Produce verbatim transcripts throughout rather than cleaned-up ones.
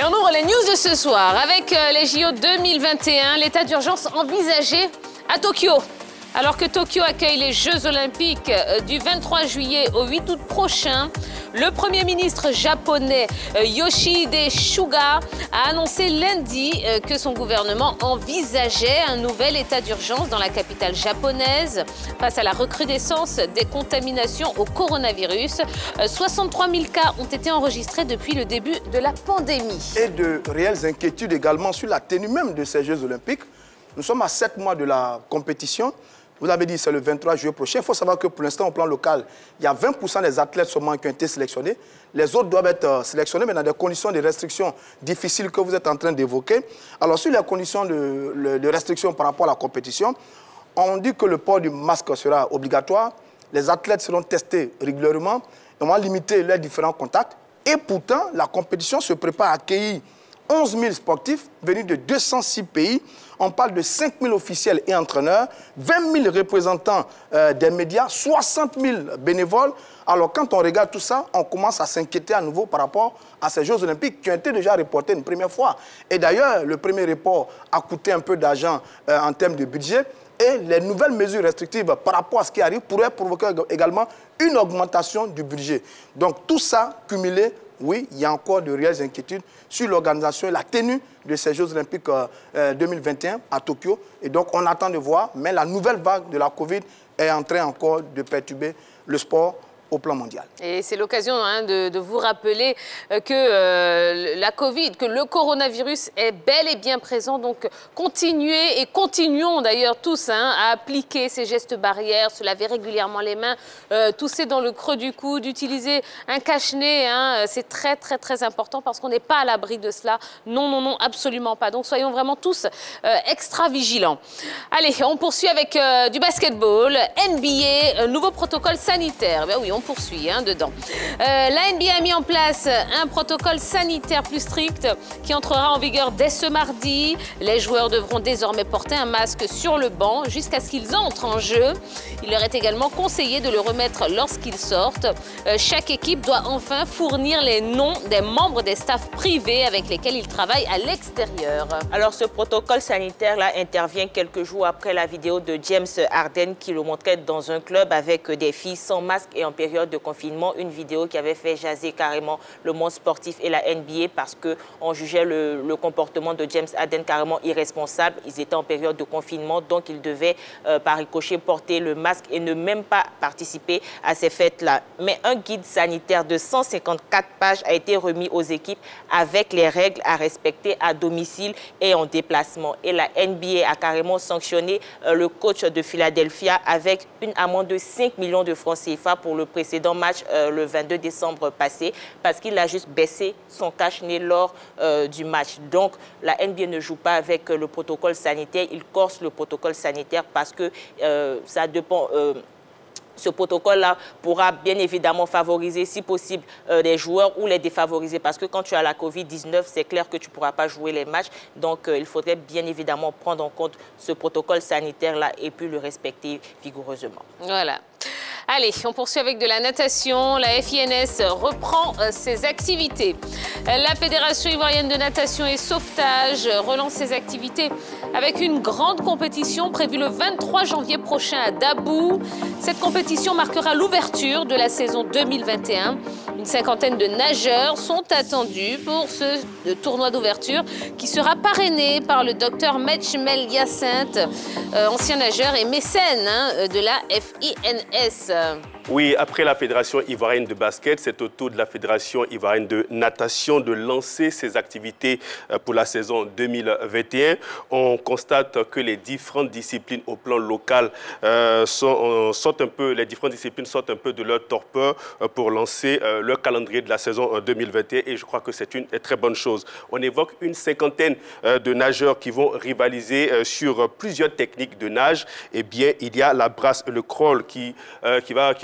on ouvre les news de ce soir avec euh, les J O deux mille vingt et un, l'état d'urgence envisagé à Tokyo. Alors que Tokyo accueille les Jeux Olympiques euh, du vingt-trois juillet au huit août prochain, le Premier ministre japonais euh, Yoshihide Suga a annoncé lundi euh, que son gouvernement envisageait un nouvel état d'urgence dans la capitale japonaise face à la recrudescence des contaminations au coronavirus. Euh, soixante-trois mille cas ont été enregistrés depuis le début de la pandémie. Et de réelles inquiétudes également sur la tenue même de ces Jeux Olympiques. Nous sommes à sept mois de la compétition. Vous avez dit que c'est le vingt-trois juillet prochain. Il faut savoir que pour l'instant, au plan local, il y a vingt pour cent des athlètes seulement qui ont été sélectionnés. Les autres doivent être sélectionnés, mais dans des conditions de restriction difficiles que vous êtes en train d'évoquer. Alors, sur les conditions de, de restriction par rapport à la compétition, on dit que le port du masque sera obligatoire. Les athlètes seront testés régulièrement. On va limiter leurs différents contacts. Et pourtant, la compétition se prépare à accueillir onze mille sportifs venus de deux cent six pays. On parle de cinq mille officiels et entraîneurs, vingt mille représentants euh, des médias, soixante mille bénévoles. Alors, quand on regarde tout ça, on commence à s'inquiéter à nouveau par rapport à ces Jeux Olympiques qui ont été déjà reportés une première fois. Et d'ailleurs, le premier report a coûté un peu d'argent euh, en termes de budget. Et les nouvelles mesures restrictives par rapport à ce qui arrive pourraient provoquer également une augmentation du budget. Donc, tout ça cumulé, oui, il y a encore de réelles inquiétudes sur l'organisation et la tenue de ces Jeux Olympiques euh, deux mille vingt et un à Tokyo. Et donc, on attend de voir, mais la nouvelle vague de la Covid est en train encore de perturber le sport au plan mondial. Et c'est l'occasion hein, de, de vous rappeler euh, que euh, la Covid, que le coronavirus est bel et bien présent. Donc, continuez et continuons d'ailleurs tous hein, à appliquer ces gestes barrières, se laver régulièrement les mains, euh, tousser dans le creux du coude, utiliser un cache-nez. Hein, c'est très, très, très important parce qu'on n'est pas à l'abri de cela. Non, non, non, absolument pas. Donc, soyons vraiment tous euh, extra vigilants. Allez, on poursuit avec euh, du basketball. N B A, nouveau protocole sanitaire. Ben oui, on poursuit hein, dedans. Euh, la N B A a mis en place un protocole sanitaire plus strict qui entrera en vigueur dès ce mardi. Les joueurs devront désormais porter un masque sur le banc jusqu'à ce qu'ils entrent en jeu. Il leur est également conseillé de le remettre lorsqu'ils sortent. Euh, chaque équipe doit enfin fournir les noms des membres des staffs privés avec lesquels ils travaillent à l'extérieur. Alors ce protocole sanitaire-là intervient quelques jours après la vidéo de James Harden qui le montrait dans un club avec des filles sans masque et en période de confinement, une vidéo qui avait fait jaser carrément le monde sportif et la N B A parce qu'on jugeait le, le comportement de James Harden carrément irresponsable. Ils étaient en période de confinement, donc ils devaient euh, par ricochet porter le masque et ne même pas participer à ces fêtes-là. Mais un guide sanitaire de cent cinquante-quatre pages a été remis aux équipes avec les règles à respecter à domicile et en déplacement. Et la N B A a carrément sanctionné euh, le coach de Philadelphia avec une amende de cinq millions de francs C F A pour le précédent match euh, le vingt-deux décembre passé parce qu'il a juste baissé son cache-nez lors euh, du match. Donc, la N B A ne joue pas avec euh, le protocole sanitaire. Il corse le protocole sanitaire parce que euh, ça dépend... Euh, Ce protocole-là pourra bien évidemment favoriser, si possible, euh, les joueurs ou les défavoriser. Parce que quand tu as la Covid dix-neuf, c'est clair que tu ne pourras pas jouer les matchs. Donc, euh, il faudrait bien évidemment prendre en compte ce protocole sanitaire-là et puis le respecter vigoureusement. Voilà. Allez, on poursuit avec de la natation. La F I N S reprend euh, ses activités. La Fédération ivoirienne de natation et sauvetage relance ses activités avec une grande compétition prévue le vingt-trois janvier prochain à Dabou. Cette compétition marquera l'ouverture de la saison deux mille vingt et un. Une cinquantaine de nageurs sont attendus pour ce tournoi d'ouverture qui sera parrainé par le docteur Mechmel Hyacinthe, euh, ancien nageur et mécène hein, de la F I N S. Oui, après la Fédération ivoirienne de basket, c'est au tour de la Fédération ivoirienne de natation de lancer ses activités pour la saison deux mille vingt et un. On constate que les différentes disciplines au plan local euh, sont, sont un peu, les différentes disciplines sortent un peu de leur torpeur pour lancer euh, leur calendrier de la saison deux mille vingt et un et je crois que c'est une très bonne chose. On évoque une cinquantaine euh, de nageurs qui vont rivaliser euh, sur plusieurs techniques de nage. Eh bien, il y a la brasse et le crawl qui, euh, qui, va, qui vont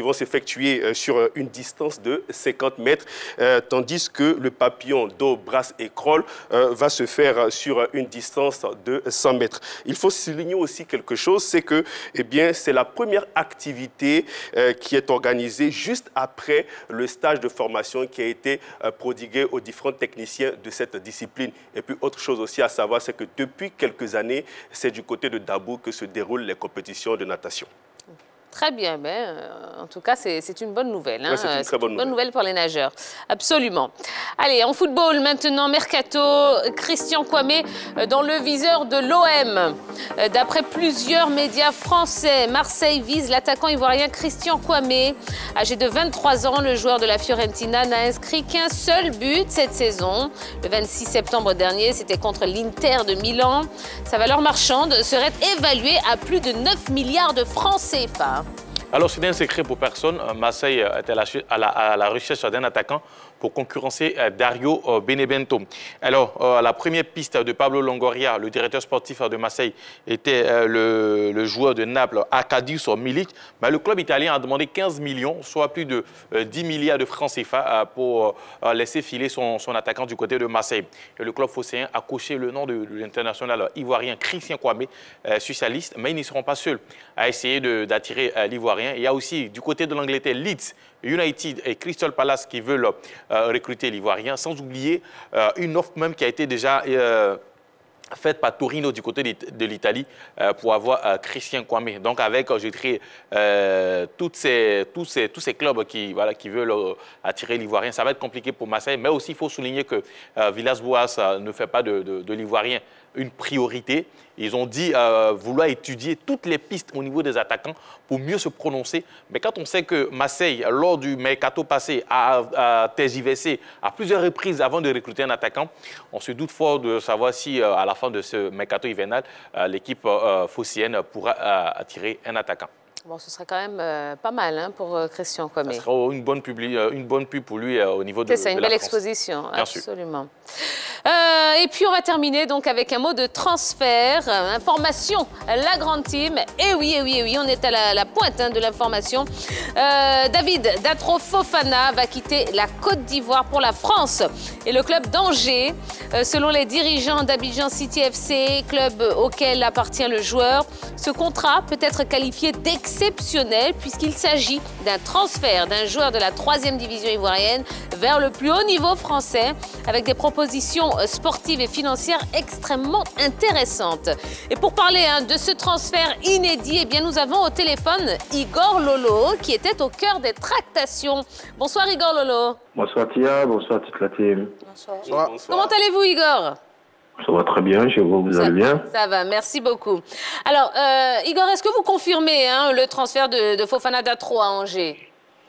vont s'effectuer euh, sur une distance de cinquante mètres, euh, tandis que le papillon dos, brasse et crawl euh, va se faire sur une distance de cent mètres. Il faut souligner aussi quelque chose, c'est que eh bien, c'est la première activité euh, qui est organisée juste après le stage de formation qui a été euh, prodigué aux différents techniciens de cette discipline. Et puis autre chose aussi à savoir, c'est que depuis quelques années, c'est du côté de Dabou que se déroulent les compétitions de natation. Très bien, ben, euh, en tout cas, c'est une bonne nouvelle. Hein. Ouais, c'est une très bonne, bonne nouvelle. nouvelle pour les nageurs, absolument. Allez, en football maintenant, Mercato, Christian Kwame euh, dans le viseur de l'O M. Euh, D'après plusieurs médias français, Marseille vise l'attaquant ivoirien Christian Kwame. Âgé de vingt-trois ans, le joueur de la Fiorentina n'a inscrit qu'un seul but cette saison. Le vingt-six septembre dernier, c'était contre l'Inter de Milan. Sa valeur marchande serait évaluée à plus de neuf milliards de francs C F A. Alors, c'est un secret pour personne. Marseille est à la, à la recherche d'un attaquant pour concurrencer Dario Benevento. Alors, la première piste de Pablo Longoria, le directeur sportif de Marseille, était le, le joueur de Naples, Arkadiusz Milik. Mais le club italien a demandé quinze millions, soit plus de dix milliards de francs C F A, pour laisser filer son, son attaquant du côté de Marseille. Et le club phocéen a coché le nom de, de l'international ivoirien Christian Kwame, sur sa liste, mais ils ne seront pas seuls à essayer d'attirer l'Ivoirien. Il y a aussi du côté de l'Angleterre, Leeds United et Crystal Palace qui veulent euh, recruter l'Ivoirien, sans oublier euh, une offre même qui a été déjà euh, faite par Torino du côté de l'Italie euh, pour avoir euh, Christian Kwame. Donc avec, je dirais, euh, toutes ces, tous, ces, tous ces clubs qui, voilà, qui veulent euh, attirer l'Ivoirien, ça va être compliqué pour Marseille, mais aussi il faut souligner que euh, Villas-Boas euh, ne fait pas de, de, de l'Ivoirien une priorité. Ils ont dit euh, vouloir étudier toutes les pistes au niveau des attaquants pour mieux se prononcer. Mais quand on sait que Marseille, lors du mercato passé, a, a tergiversé à plusieurs reprises avant de recruter un attaquant, on se doute fort de savoir si, euh, à la fin de ce mercato hivernal, euh, l'équipe euh, phocéenne pourra euh, attirer un attaquant. Bon, ce serait quand même euh, pas mal hein, pour euh, Christian Kwame. Ce sera une bonne, publi, euh, une bonne pub pour lui euh, au niveau de, de la France. C'est une belle exposition, Bien absolument. Euh, et puis on va terminer donc avec un mot de transfert, euh, information, la grande team. Et oui, et oui, et oui, on est à la, la pointe hein, de l'information. Euh, David Datro Fofana va quitter la Côte d'Ivoire pour la France et le club d'Angers. Euh, selon les dirigeants d'Abidjan City F C, club auquel appartient le joueur, ce contrat peut être qualifié d'exceptionnel puisqu'il s'agit d'un transfert d'un joueur de la troisième division ivoirienne vers le plus haut niveau français avec des propositions sportives et financières extrêmement intéressantes. Et pour parler hein, de ce transfert inédit, eh bien, nous avons au téléphone Igor Lolo qui était au cœur des tractations. Bonsoir Igor Lolo. Bonsoir Tia, bonsoir toute la team. Bonsoir. Bonsoir. Comment allez-vous Igor? Ça va très bien, chez vous, vous ça, allez bien? Ça va, merci beaucoup. Alors, euh, Igor, est-ce que vous confirmez hein, le transfert de, de Fofana Datro à Angers?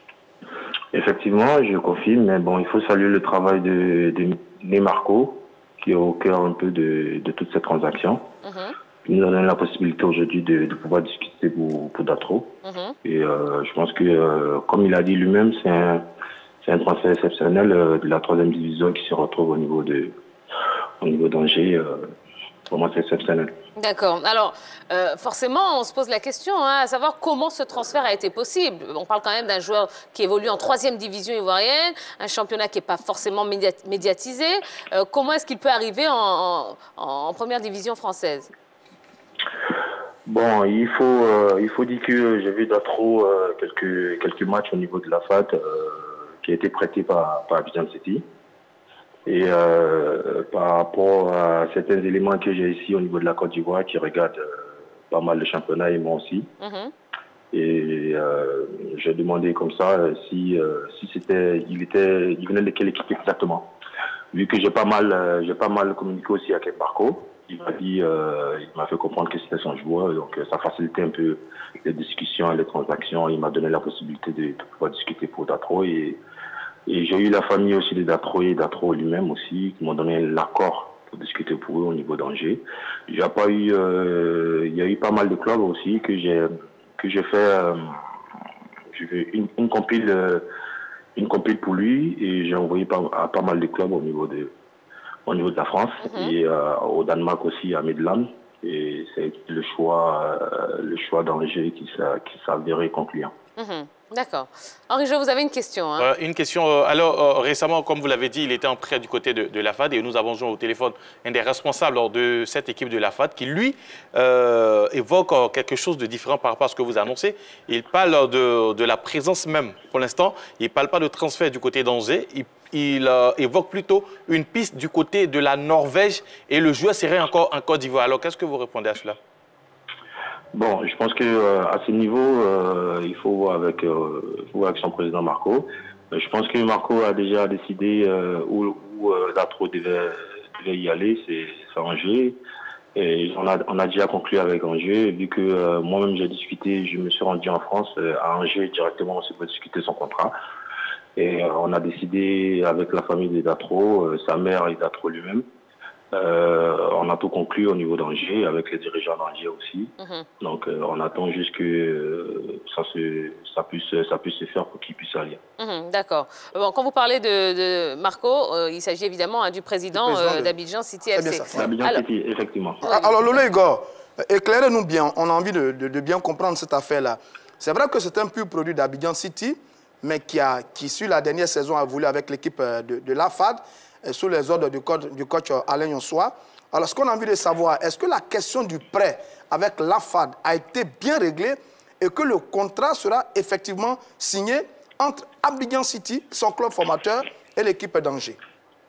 Effectivement, je confirme, mais bon, il faut saluer le travail de, de Nemarco, qui est au cœur un peu de, de toute cette transaction. Mm-hmm. Il nous donne la possibilité aujourd'hui de, de pouvoir discuter pour, pour Datro. Mm-hmm. Et euh, je pense que, euh, comme il a dit lui-même, c'est un, c'est un transfert exceptionnel euh, de la troisième division qui se retrouve au niveau de au niveau d'Angers. Euh, pour moi, c'est exceptionnel. D'accord. Alors, euh, forcément, on se pose la question, hein, à savoir comment ce transfert a été possible. On parle quand même d'un joueur qui évolue en troisième division ivoirienne, un championnat qui n'est pas forcément médiatisé. Euh, comment est-ce qu'il peut arriver en, en, en première division française? Bon, il faut, euh, il faut dire que j'ai vu Datro euh, quelques, quelques matchs au niveau de la F A T euh, qui a été prêté par, par Abidjan City. Et euh, par rapport à certains éléments que j'ai ici au niveau de la Côte d'Ivoire, qui regardent euh, pas mal le championnat et moi aussi. Mm-hmm. Et euh, j'ai demandé comme ça si, euh, si c'était, il était, il venait de quelle équipe exactement. Vu que j'ai pas mal, euh, j'ai pas mal communiqué aussi avec Marco, il m'a dit, euh, il m'a fait comprendre que c'était son joueur, donc ça facilitait un peu les discussions, les transactions. Il m'a donné la possibilité de, de pouvoir discuter pour Datro et Et j'ai eu la famille aussi de Datro et Datro lui-même aussi, qui m'ont donné l'accord pour discuter pour eux au niveau d'Angers. Il y a pas eu, euh, il y a eu pas mal de clubs aussi que j'ai que j'ai fait, euh, une, une compile, euh, une compile pour lui et j'ai envoyé pas, à pas mal de clubs au niveau de, au niveau de la France mm-hmm. et euh, au Danemark aussi à Midland. Et c'est le choix, euh, le choix d'Angers qui s'est avéré concluant. Mmh. D'accord. Henri, vous avez une question. Hein? Euh, une question. Euh, alors, euh, récemment, comme vous l'avez dit, il était en prêt du côté de, de la F A D et nous avons joué au téléphone un des responsables de cette équipe de la F A D qui, lui, euh, évoque euh, quelque chose de différent par rapport à ce que vous annoncez. Il parle de, de la présence même. Pour l'instant, il ne parle pas de transfert du côté d'Angers. Il, il euh, évoque plutôt une piste du côté de la Norvège et le joueur serait encore en Côte d'Ivoire. Alors, qu'est-ce que vous répondez à cela? Bon, je pense que euh, à ce niveau, euh, il faut voir avec, euh, faut voir avec son président Marco. Euh, je pense que Marco a déjà décidé euh, où, où euh, Datro devait, devait y aller, c'est Angers. Et on a, on a déjà conclu avec Angers, vu que euh, moi-même j'ai discuté, je me suis rendu en France, euh, à Angers directement, on s'est discuter son contrat. Et euh, on a décidé avec la famille des Datro, euh, sa mère et Datro lui-même. Euh, on a tout conclu au niveau d'Angers, avec les dirigeants d'Angers aussi. Mm-hmm. Donc euh, on attend juste que euh, ça, se, ça, puisse, ça puisse se faire pour qu'ils puissent aller. Mm-hmm, d'accord. Bon, quand vous parlez de, de Marco, euh, il s'agit évidemment hein, du président, président euh, d'Abidjan City F C. D'Abidjan City, effectivement. Alors Lolo Igor, éclairez-nous bien, on a envie de, de, de bien comprendre cette affaire-là. C'est vrai que c'est un pur produit d'Abidjan City, mais qui, a, qui, sur la dernière saison, a voulu avec l'équipe de, de la F A D, sous les ordres du coach, du coach Alain Yonsoa. Alors, ce qu'on a envie de savoir, est-ce que la question du prêt avec la F A D a été bien réglée et que le contrat sera effectivement signé entre Abidjan City, son club formateur, et l'équipe d'Angers?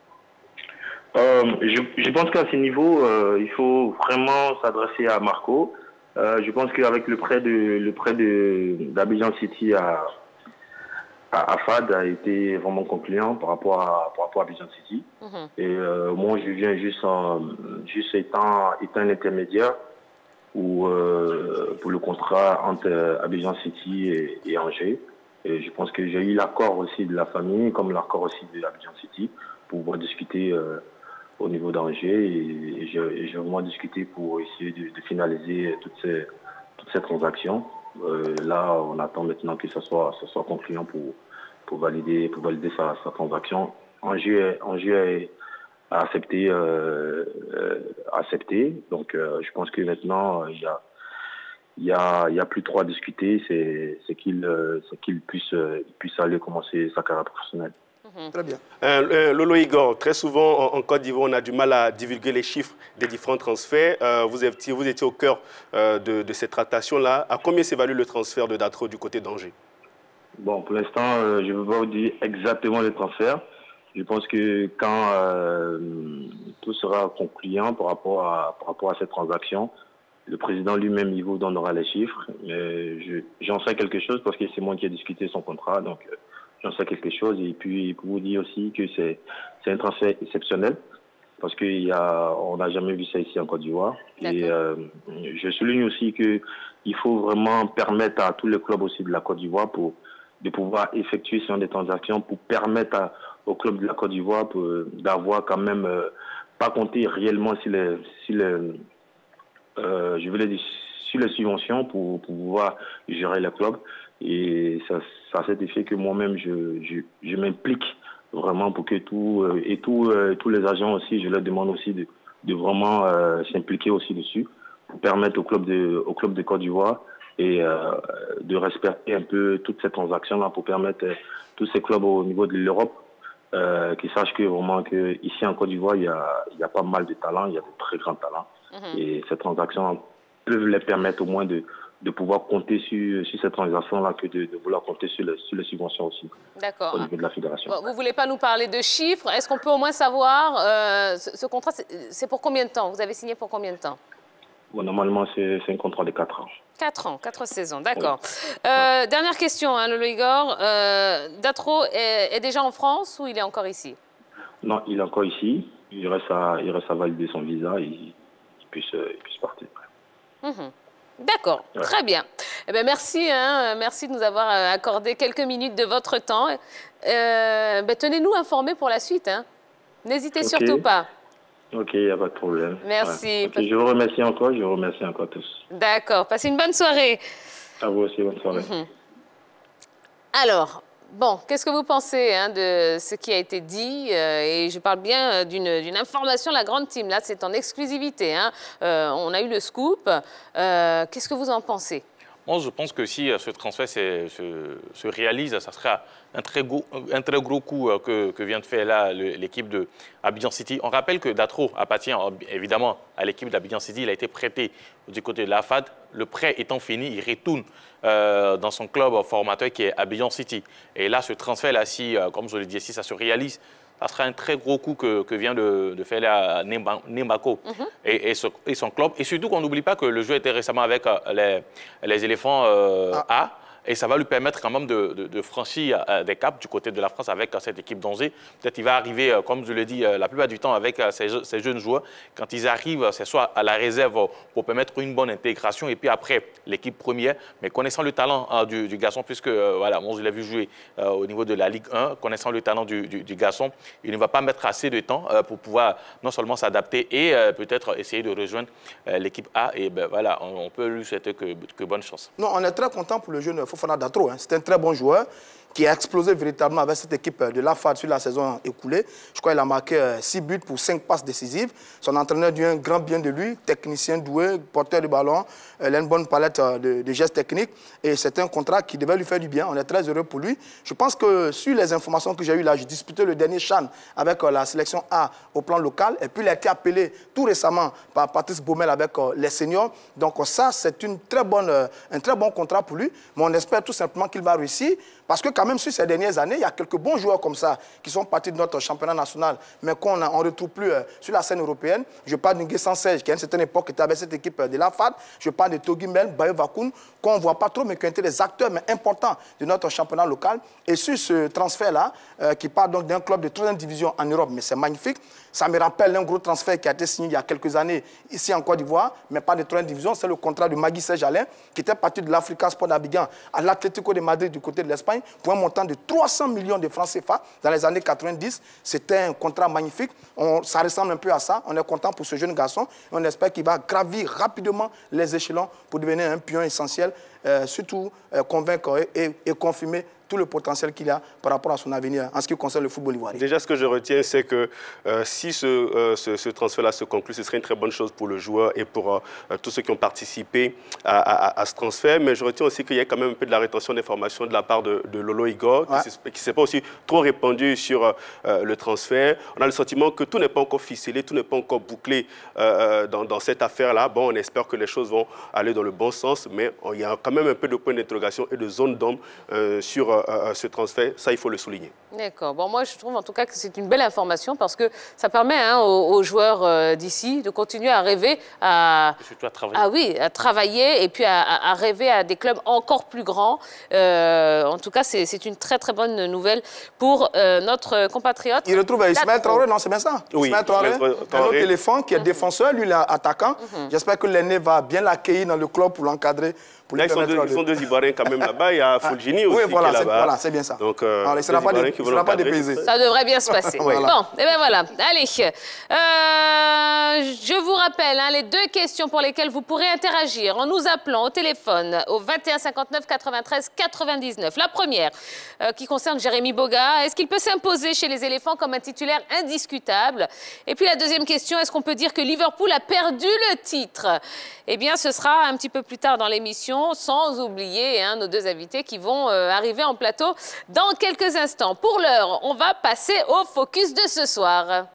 euh, je, je pense qu'à ce niveau, euh, il faut vraiment s'adresser à Marco. Euh, je pense qu'avec le prêt de le prêt d'Abidjan City à à F A D a été vraiment concluant par rapport à, par rapport à Abidjan City. Mm-hmm. Et euh, moi, je viens juste, en, juste étant, étant un intermédiaire où, euh, pour le contrat entre Abidjan City et, et Angers. Et je pense que j'ai eu l'accord aussi de la famille, comme l'accord aussi de Abidjan City, pour pouvoir discuter euh, au niveau d'Angers. Et, et j'ai vraiment discuté pour essayer de, de finaliser toutes ces, toutes ces transactions. Euh, là, on attend maintenant que ça soit, ça soit concluant pour, pour valider, pour valider sa, sa transaction. Angers, Angers a accepté, euh, euh, accepté. Donc, euh, je pense que maintenant, il y a, il y a, il y a plus trop à discuter. C'est qu'il, euh, qu'il puisse, euh, puisse aller commencer sa carrière professionnelle. Mmh. Très bien. Euh, euh, Lolo Igor, très souvent en, en Côte d'Ivoire, on a du mal à divulguer les chiffres des différents transferts. Euh, vous, étiez, vous étiez au cœur euh, de, de cette tractation-là. À combien s'évalue le transfert de Datro du côté d'Angers? Bon, pour l'instant, euh, je ne veux pas vous dire exactement les transferts. Je pense que quand euh, tout sera concluant par rapport à, par rapport à cette transaction, le président lui-même, il vous donnera les chiffres. J'en sais quelque chose parce que c'est moi qui ai discuté son contrat. Donc, euh, j'en sais quelque chose. Et puis, pour vous dire aussi que c'est un transfert exceptionnel parce qu'on n'a jamais vu ça ici en Côte d'Ivoire. Et euh, je souligne aussi qu'il faut vraiment permettre à tous les clubs aussi de la Côte d'Ivoire pour de pouvoir effectuer ce genre de transactions pour permettre à, aux clubs de la Côte d'Ivoire d'avoir quand même, euh, pas compter réellement sur les, sur les, euh, je voulais dire, sur les subventions pour, pour pouvoir gérer les clubs. Et ça, ça a cet effet que moi-même, je, je, je m'implique vraiment pour que tout, euh, et tout, euh, tous les agents aussi, je leur demande aussi de, de vraiment euh, s'impliquer aussi dessus pour permettre au club de, au club de Côte d'Ivoire et euh, de respecter un peu toutes ces transactions-là pour permettre euh, tous ces clubs au niveau de l'Europe euh, qui sachent que vraiment que ici en Côte d'Ivoire, il y a, il y a pas mal de talents, il y a de très grands talents. Mm-hmm. Et ces transactions peuvent les permettre au moins de, de pouvoir compter sur, sur ces transactions-là que de, de vouloir compter sur les, sur les subventions aussi. D'accord. Au niveau de la fédération. Bon, vous ne voulez pas nous parler de chiffres. Est-ce qu'on peut au moins savoir, euh, ce, ce contrat, c'est pour combien de temps? Vous avez signé pour combien de temps? Bon, normalement, c'est un contrat de quatre ans. quatre ans, quatre saisons, d'accord. Oui. Euh, dernière question, hein, Lolo Igor. Euh, Datro est, est déjà en France ou il est encore ici? Non, il est encore ici. Il reste à, il reste à valider son visa et il puisse, il puisse partir. Mmh. D'accord, ouais. Très bien. Eh bien, merci, hein, merci de nous avoir accordé quelques minutes de votre temps. Euh, ben, tenez-nous informés pour la suite. Hein. N'hésitez okay. surtout pas. Ok, il n'y a pas de problème. Merci. Ouais. Okay, je vous remercie encore, je vous remercie encore tous. D'accord, passez une bonne soirée. À vous aussi, bonne soirée. Mmh. Alors, bon, qu'est-ce que vous pensez hein, de ce qui a été dit euh, et je parle bien d'une information, la grande team, là c'est en exclusivité. Hein. Euh, on a eu le scoop. Euh, qu'est-ce que vous en pensez? Moi, je pense que si ce transfert se, se réalise, ça sera un très gros, un très gros coup que, que vient de faire là l'équipe de Abidjan City. On rappelle que Datro appartient évidemment à l'équipe d'Abidjan City. Il a été prêté du côté de la F A D. Le prêt étant fini, il retourne euh, dans son club formateur qui est Abidjan City. Et là, ce transfert-là, si, euh, comme je l'ai dit, si ça se réalise, ça sera un très gros coup que, que vient de, de faire là, Nembako mm-hmm. et, et, ce, et son club. Et surtout qu'on n'oublie pas que le jeu était récemment avec euh, les, les éléphants euh, ah. A. Et ça va lui permettre quand même de, de, de franchir euh, des caps du côté de la France avec euh, cette équipe d'Angers. Peut-être qu'il va arriver, euh, comme je l'ai dit, euh, la plupart du temps avec euh, ces, ces jeunes joueurs. Quand ils arrivent, c'est soit à la réserve euh, pour permettre une bonne intégration et puis après l'équipe première. Mais connaissant le talent euh, du, du garçon, puisque euh, voilà, moi je l'ai vu jouer euh, au niveau de la Ligue un, connaissant le talent du, du, du garçon, il ne va pas mettre assez de temps euh, pour pouvoir non seulement s'adapter et euh, peut-être essayer de rejoindre euh, l'équipe A. Et ben, voilà, on, on peut lui souhaiter que, que bonne chance. Non, on est très content pour le jeune Fofana Datro. Hein. C'est un très bon joueur qui a explosé véritablement avec cette équipe de la F A D sur la saison écoulée. Je crois qu'il a marqué six buts pour cinq passes décisives. Son entraîneur dit un grand bien de lui, technicien doué, porteur de ballon, il a une bonne palette de, de gestes techniques et c'est un contrat qui devait lui faire du bien. On est très heureux pour lui. Je pense que sur les informations que j'ai eues là, j'ai disputé le dernier CHAN avec la sélection A au plan local et puis il a été appelé tout récemment par Patrice Baumel avec les seniors. Donc ça, c'est une très bonne, un très bon contrat pour lui. Mais on espère tout simplement qu'il va réussir parce que quand même sur ces dernières années, il y a quelques bons joueurs comme ça qui sont partis de notre championnat national mais qu'on ne retrouve plus euh, sur la scène européenne. Je parle de Nguessan Serge qui à une certaine époque était avec cette équipe de la F A D. Je parle de Togi Mel, Bayo Vakoun, qu'on ne voit pas trop mais qui ont été des acteurs mais importants de notre championnat local. Et sur ce transfert-là, euh, qui part donc d'un club de troisième division en Europe, mais c'est magnifique. Ça me rappelle un gros transfert qui a été signé il y a quelques années ici en Côte d'Ivoire, mais pas de troisième division. C'est le contrat de Magui Serge Alain qui était parti de l'Africa Sport d'Abidjan à l'Atlético de Madrid du côté de l'Espagne pour un montant de trois cents millions de francs C F A dans les années quatre-vingt-dix. C'était un contrat magnifique. On, ça ressemble un peu à ça. On est content pour ce jeune garçon. Et on espère qu'il va gravir rapidement les échelons pour devenir un pion essentiel, euh, surtout euh, convaincre et, et, et confirmer tout le potentiel qu'il a par rapport à son avenir en ce qui concerne le football ivoirien. Déjà, ce que je retiens, c'est que euh, si ce, euh, ce, ce transfert-là se conclut, ce serait une très bonne chose pour le joueur et pour euh, tous ceux qui ont participé à, à, à ce transfert. Mais je retiens aussi qu'il y a quand même un peu de la rétention d'informations de la part de, de Lolo Igor, ouais. qui ne s'est pas aussi trop répandu sur euh, le transfert. On a le sentiment que tout n'est pas encore ficelé, tout n'est pas encore bouclé euh, dans, dans cette affaire-là. Bon, on espère que les choses vont aller dans le bon sens, mais on, il y a quand même un peu de points d'interrogation et de zones d'ombre euh, sur Euh, ce transfert, ça il faut le souligner. D'accord. Bon, moi je trouve en tout cas que c'est une belle information parce que ça permet hein, aux, aux joueurs euh, d'ici de continuer à rêver à, à travailler. Ah oui, à travailler et puis à, à rêver à des clubs encore plus grands. Euh, en tout cas, c'est une très très bonne nouvelle pour euh, notre compatriote. Il retrouve Ismaël Traoré, non, c'est bien ça? Oui, Ismaël Traoré, un autre éléphant qui est Mm-hmm. défenseur, lui il est attaquant. Mm-hmm. J'espère que l'aîné va bien l'accueillir dans le club pour l'encadrer. Là, ils sont, deux, ils sont deux Ivoiriens quand même là-bas. Il y a Fulgini aussi oui, voilà, qui est là-bas. Voilà, c'est bien ça. Donc, euh, alors, il ne sera pas, dé, sera pas dépaysé. Ça devrait bien se passer. Voilà. Bon, et bien voilà. Allez, euh, je vous rappelle hein, les deux questions pour lesquelles vous pourrez interagir en nous appelant au téléphone au vingt et un cinquante-neuf quatre-vingt-treize quatre-vingt-dix-neuf. La première, euh, qui concerne Jérémy Boga. Est-ce qu'il peut s'imposer chez les éléphants comme un titulaire indiscutable? Et puis la deuxième question, est-ce qu'on peut dire que Liverpool a perdu le titre? Eh bien, ce sera un petit peu plus tard dans l'émission, sans oublier hein, nos deux invités qui vont euh, arriver en plateau dans quelques instants. Pour l'heure, on va passer au focus de ce soir.